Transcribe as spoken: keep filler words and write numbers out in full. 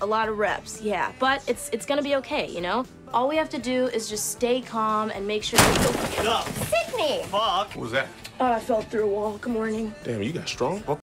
a lot of reps, yeah. But it's it's gonna be okay, you know? All we have to do is just stay calm and make sure we don't Get up. Sydney! Fuck. What was that? Oh, I fell through a wall. Good morning. Damn, you got strong.